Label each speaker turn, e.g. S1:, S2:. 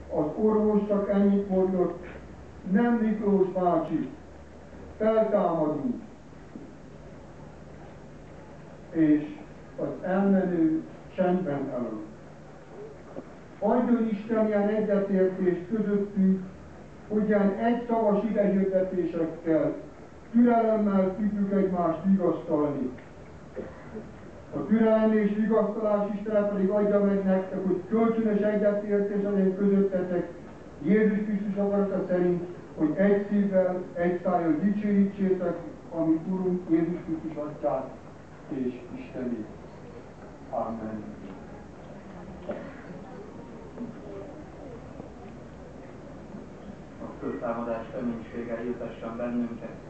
S1: Az orvos csak ennyit mondott, nem Miklós bácsi, feltámadunk. És az elmenő csendben aludt. Adjon Isten ilyen egyetértést közöttünk, hogy ilyen egyszavas idehirdetésekkel, türelemmel tudjuk egymást vigasztalni. A türelem és vigasztalás Isten pedig adja meg nektek, hogy kölcsönös egyetértés legyen közöttetek, Jézus Krisztus akarata szerint, hogy egy szívvel, egy szájjal dicsőítsétek, ami Urunk Jézus Krisztus atyát és Istenét. Amen.
S2: A föltámadás reménysége hirdessen bennünket.